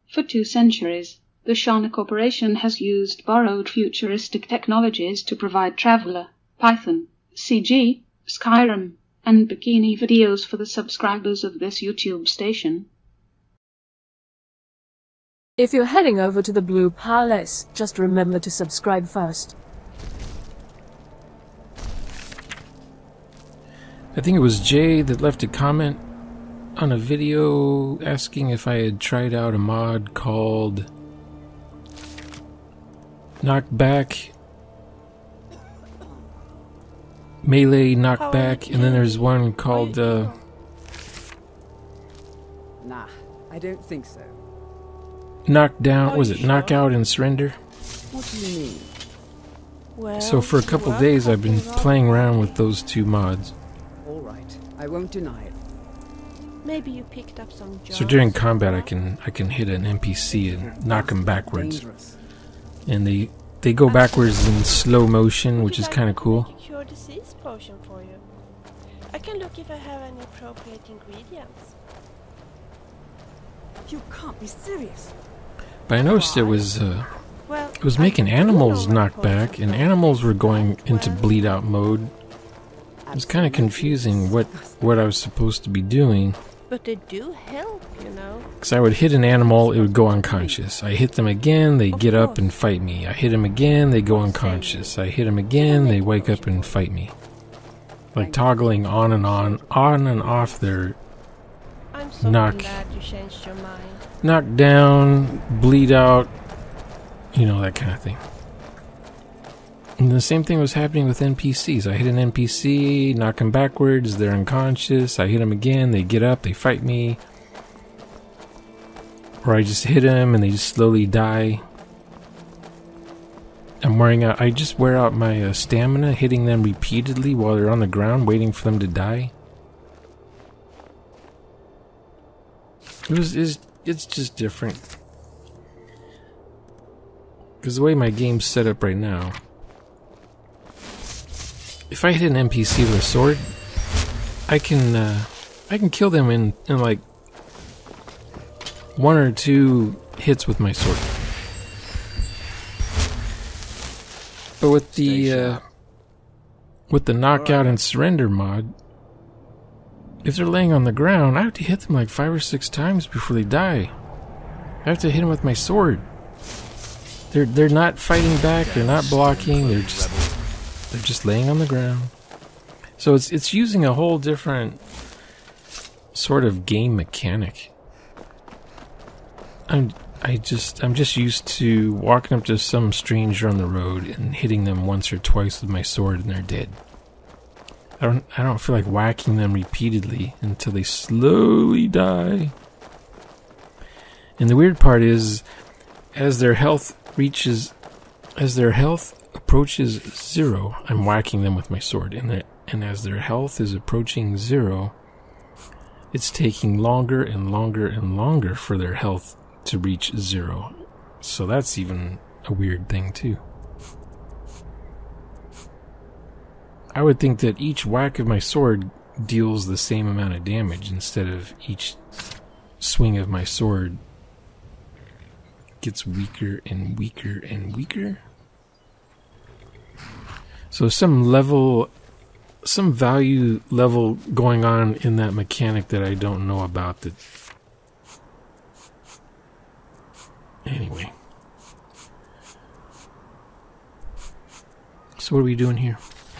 For 2 centuries, the Shana Corporation has used borrowed futuristic technologies to provide Traveler, Python, CG, Skyrim, and bikini videos for the subscribers of this YouTube station. If you're heading over to the Blue Palace, just remember to subscribe first. I think it was Jay that left a comment on a video asking if I had tried out a mod called Knockback, Melee Knockback, and then there's one called Nah, I don't think so. Knockdown, was it Knockout and Surrender? What do you mean? Well, So for a couple days I've been playing around with those 2 mods. All right, I won't deny it. Maybe you picked up some jobs. So during combat I can hit an NPC and knock them backwards. Dangerous. And they go backwards in slow motion, which is kind of cool. Make a cure disease potion for you. I can look if I have any appropriate ingredients. You can't be serious. But I noticed it was making animals knock back, and animals were going into bleed out mode. It was kind of confusing what I was supposed to be doing. But they do help, you know. Because I would hit an animal, it would go unconscious. I hit them again, they get up and fight me. I hit them again, they go unconscious. I hit them again, they wake up and fight me. Like toggling on and off their I'm so glad you changed your mind. knock down, bleed out, you know, that kind of thing. And the same thing was happening with NPCs. I hit an NPC, knock them backwards, they're unconscious. I hit them again, they get up, they fight me. Or I just hit them and they just slowly die. I just wear out my stamina hitting them repeatedly while they're on the ground waiting for them to die. It's just different. Because the way my game's set up right now, if I hit an NPC with a sword, I can kill them in like 1 or 2 hits with my sword. But with the knockout and surrender mod, if they're laying on the ground, I have to hit them like 5 or 6 times before they die. I have to hit them with my sword. They're not fighting back. They're not blocking. They're just laying on the ground. So it's using a whole different sort of game mechanic. I'm just used to walking up to some stranger on the road and hitting them once or twice with my sword and they're dead. I don't feel like whacking them repeatedly until they slowly die. And the weird part is, as their health approaches 0, I'm whacking them with my sword, and as their health is approaching 0, it's taking longer and longer and longer for their health to reach 0. So that's even a weird thing too. I would think that each whack of my sword deals the same amount of damage instead of each swing of my sword gets weaker and weaker and weaker. So some value level going on in that mechanic that I don't know about. That anyway. So what are we doing here?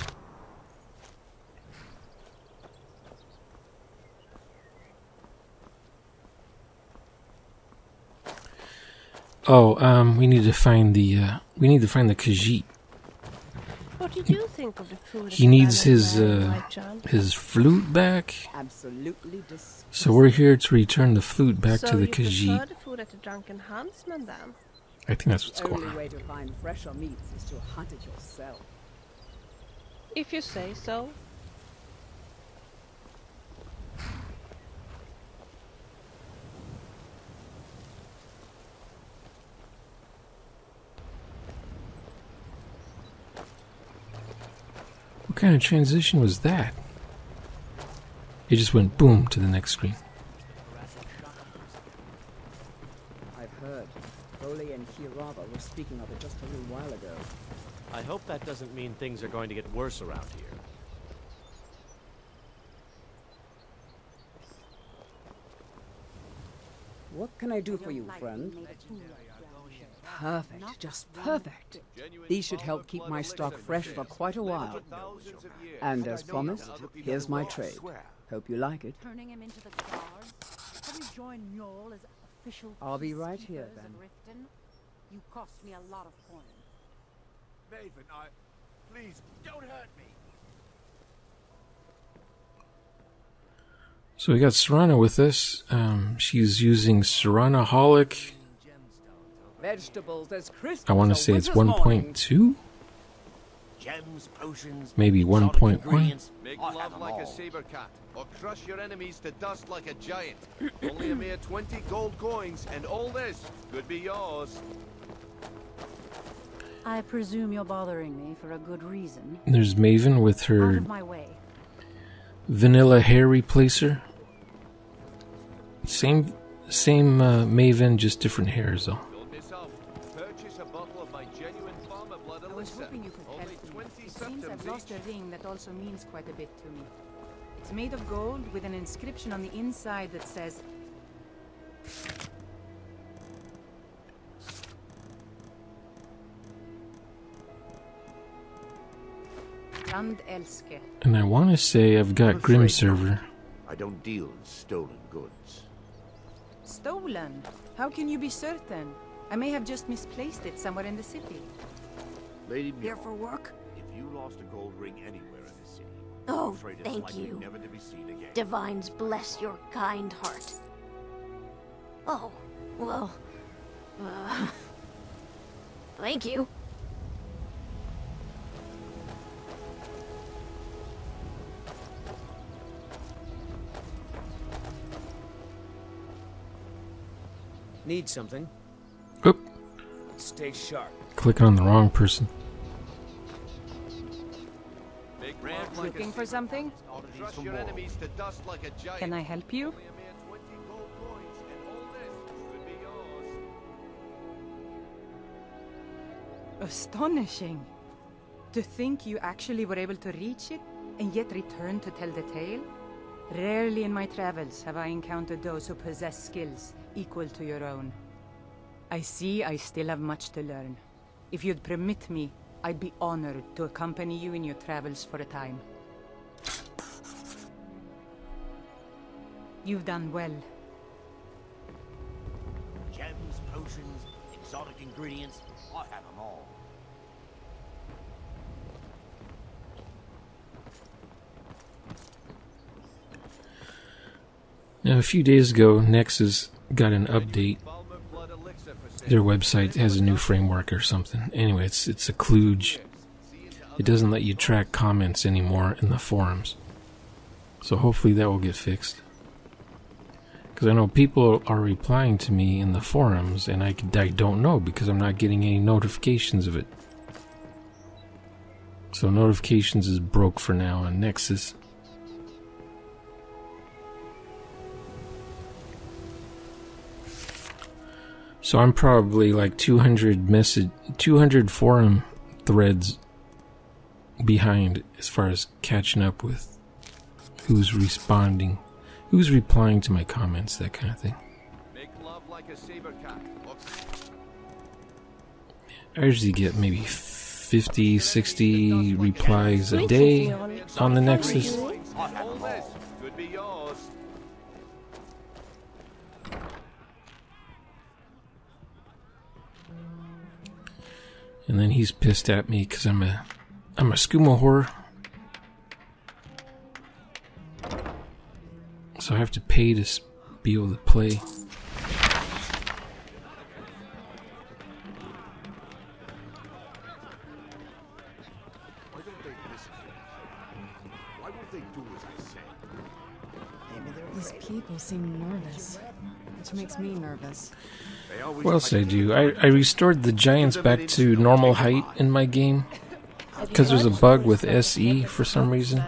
Oh, we need to find the Khajiit. What did you think of the food? He needs his flute back. Absolutely. So we're here to return the flute back to the Khajiit. So you prefer the food at the Drunken Huntsman then? I think that's what's going on. The only way to find fresher meats is to hunt it yourself. If you say so. What kind of transition was that? It just went boom to the next screen. I've was speaking of it just a little while ago. I hope that doesn't mean things are going to get worse around here. What can I do for you, friend? Perfect, just perfect. These should help keep my stock fresh for quite a while. And as promised, here's my trade. Hope you like it. Turning him into the guard? Have you joined Mjol as official I'll be right here, peacekeepers then. of Riften? You cost me a lot of coin. Maven, please, don't hurt me. So we got Serana with us. She's using Seranaholic. Vegetables as crisp I want to as a say it's winter's morning. 1.2? Gems, potions, Maybe exotic 1.1? ingredients. Make I'll have love them like all. a saber cat, or crush your enemies to dust like a giant. Only a mere 20 gold coins, and all this could be yours. I presume you're bothering me for a good reason. There's Maven with Out her of my way. vanilla hair replacer. Same Maven, just different hairs though. Don't miss out. Purchase a bottle of my genuine farmer blood I was elixir. hoping you could help Only me. 20 It seems I've septims lost each. a ring that also means quite a bit to me. It's made of gold with an inscription on the inside that says... Grand Elske. And I want to say I've got Grim Server. I don't deal in stolen goods. Stolen? How can you be certain? I may have just misplaced it somewhere in the city. Lady Here Mjolnir, for work? if you lost a gold ring anywhere in this city, Oh, I'm afraid it's thank likely you. never to be seen again. Divines bless your kind heart. Oh, well, thank you. Need something? Oop, Stay sharp. clicking on the wrong person. Make love like a Looking for saber something? cat, or crush your enemies to dust like a giant. Can I help you? Only a mere 20 gold coins, and all this could be yours. Astonishing. To think you actually were able to reach it, and yet return to tell the tale? Rarely in my travels have I encountered those who possess skills equal to your own. I see I still have much to learn. If you'd permit me, I'd be honored to accompany you in your travels for a time. You've done well. Gems, potions, exotic ingredients, I have them all. Now, a few days ago, Nexus got an update. Balmer blood elixir for sale. Their website has a new framework or something. Anyway, it's a kludge. It doesn't let you track comments anymore in the forums. So hopefully that will get fixed. Because I know people are replying to me in the forums, and I don't know because I'm not getting any notifications of it. So notifications is broke for now on Nexus. So I'm probably like 200 forum threads behind as far as catching up with who's responding, who's replying to my comments, that kind of thing. Make love like a saber cat, or I usually get maybe 50, 60 replies a day on the Nexus. coins, and all this could be yours. And then he's pissed at me because I'm a skooma whore. So I have to pay to be able to play. Why don't they listen to me? Why won't they do as I say? These people seem nervous, which makes me nervous. They always What else did I do? I restored the giants back to normal height in my game. Because there's a bug with SE for some reason.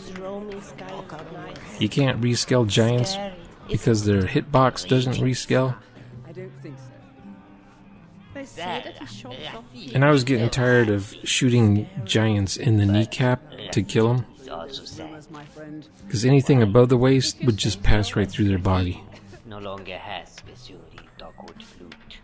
You can't rescale giants because their hitbox doesn't rescale. I don't think so. And I was getting tired of shooting giants in the kneecap to kill them. Because anything above the waist would just pass right through their body. No longer has Vesuri Dogwood Flute.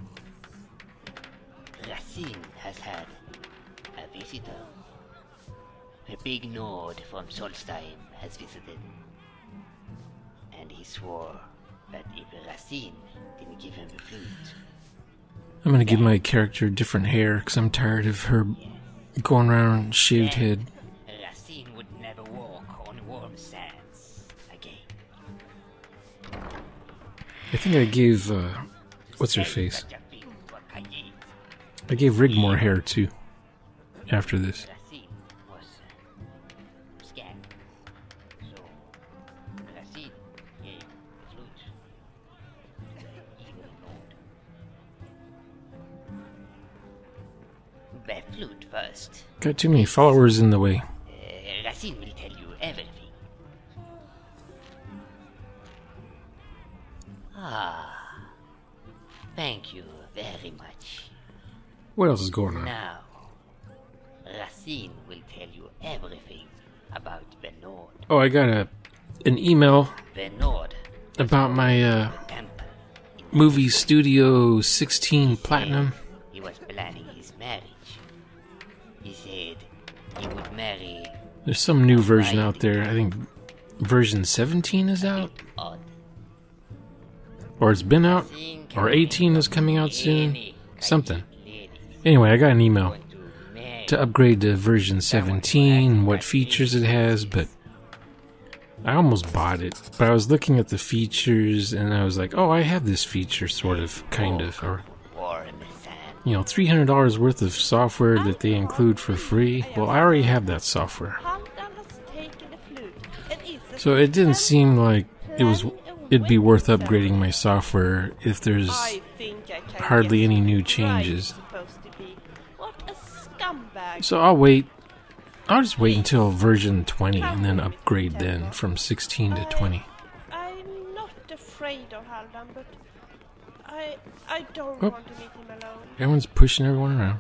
Racine has had a visitor. A big Nord from Solstheim has visited. And he swore that if Racine didn't give him the flute... I'm gonna give my character different hair because I'm tired of her going around shaved head. Racine would never walk on warm sands again. I think I gave, what's her face? I gave Rigmore hair too, after this. The flute first. Got too many followers in the way. Racine will tell you everything. Ah, thank you very much. What else is going on? Now, Racine will tell you everything about the Nord. Oh, I got an email The Nord about my movie Studio 16 Platinum. He was planning his marriage. He said he would marry... There's some new version out there. I think version 17 is out. Or it's been out. Or 18 is coming out soon. Something. Anyway, I got an email to upgrade to version 17, what features it has, but I almost bought it. But I was looking at the features and I was like, oh, I have this feature, sort of, kind of. Or, you know, $300 worth of software that they include for free. Well, I already have that software. So it didn't seem like it'd be worth upgrading my software if there's hardly any new changes. So I'll wait. I'll just wait until version 20 and then upgrade then from 16 to 20. I'm not afraid of Haldan, but I don't want to meet him alone. Everyone's pushing everyone around.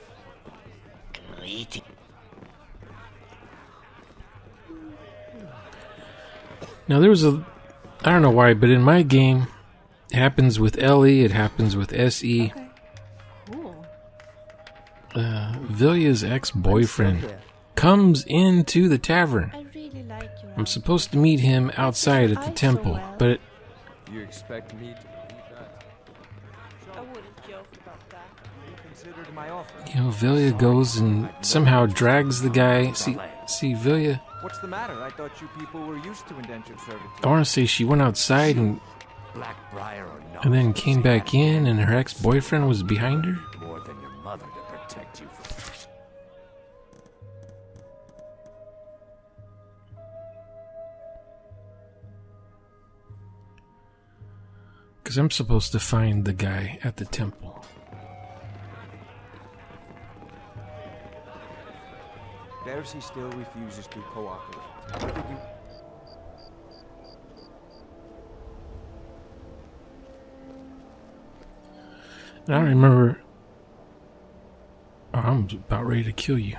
Now there was I don't know why, but in my game, it happens with Ellie, it happens with SE. Okay. Cool. Vilya's ex-boyfriend comes into the tavern. I really like you. I'm supposed to meet him outside at the temple, but You expect me to believe that? I wouldn't joke about that. You considered my offer. you know, Vilya goes and somehow drags the guy. See, Vilya. What's the matter? I thought you people were used to indentured servitude. I want to say she went outside and then came back in, and her ex-boyfriend was behind her. More than your mother to protect you from. Because I'm supposed to find the guy at the temple. Darcy still refuses to cooperate. What did you... And I remember... Oh, I'm about ready to kill you.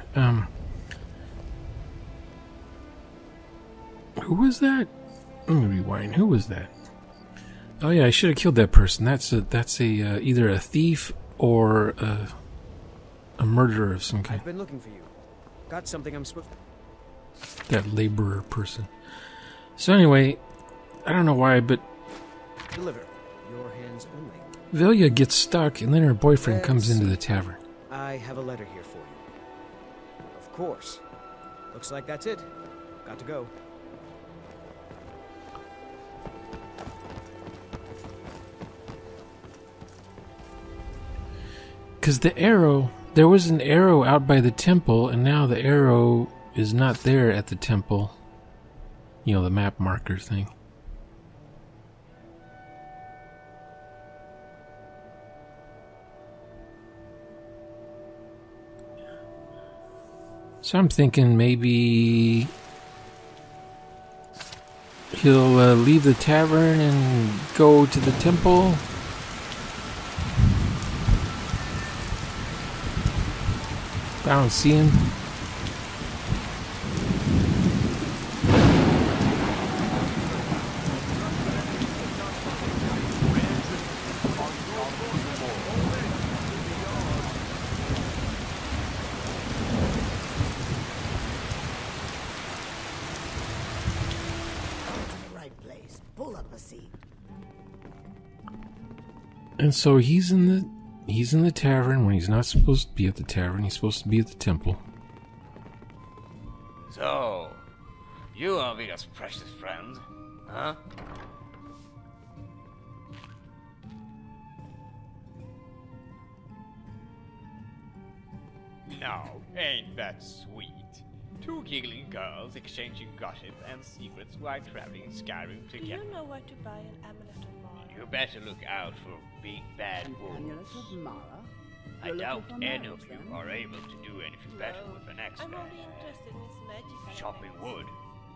Who was that? Let me rewind. Who was that? Oh yeah, I should have killed that person. That's either a thief or a murderer of some kind. I've been looking for you. Got something I'm supposed to... That laborer person. So anyway, I don't know why, but Deliver. Your hands only. Vilya gets stuck, and then her boyfriend comes into the tavern. I have a letter here for you. Of course. Looks like that's it. Got to go. Because the arrow, there was an arrow out by the temple, and now the arrow is not there at the temple. You know, the map marker thing. So I'm thinking maybe he'll leave the tavern and go to the temple. I don't see him. And so he's in the tavern when he's not supposed to be at the tavern. He's supposed to be at the temple. So, you are Vida's precious friend, huh? Now, ain't that sweet? Two giggling girls exchanging gossip and secrets while traveling in Skyrim Do together. you know where to buy an amulet of Mara? You better look out for big bad wolves. I doubt any of you are able to do anything better with an axe I'm man. only interested in his magic. Chopping wood.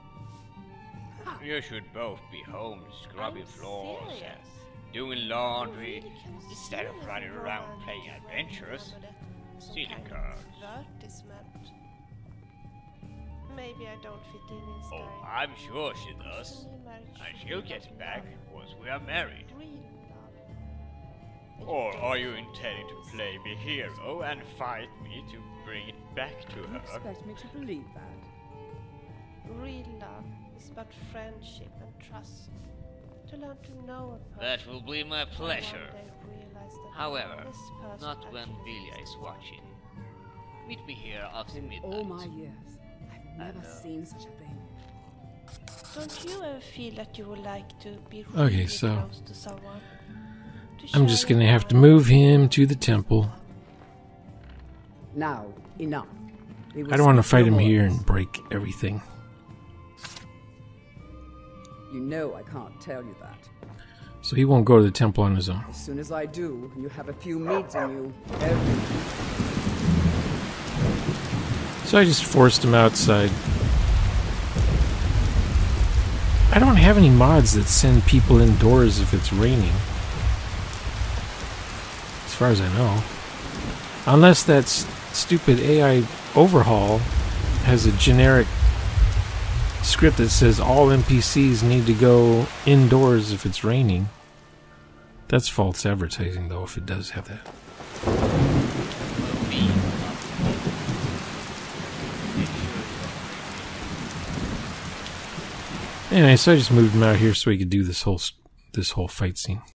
You should both be home scrubbing floors and doing laundry instead of running around playing adventures, stealing cars. Advertisement. Maybe I don't fit in Oh, Skyrim. I'm sure she does. And she'll get it back once we are married. Or are you intending to play me hero and fight me to bring it back to her? Expect me to believe that? Real love is about friendship and trust. To learn to know a person. That will be my pleasure. And one day realize that However, this person not when actually Vilya is watching. Meet me here after In midnight. all my years, I've never seen such a thing. Don't you ever feel that you would like to be Okay, really so close to someone? I'm just gonna have to move him to the temple. Now, enough. I don't want to fight him here and break everything. You know I can't tell you that. So he won't go to the temple on his own. As soon as I do, you have a few meats in you. Everything. So I just forced him outside. I don't have any mods that send people indoors if it's raining. As far as I know. Unless that stupid AI overhaul has a generic script that says all NPCs need to go indoors if it's raining. That's false advertising though if it does have that. Anyway, so I just moved him out here so he could do this whole fight scene.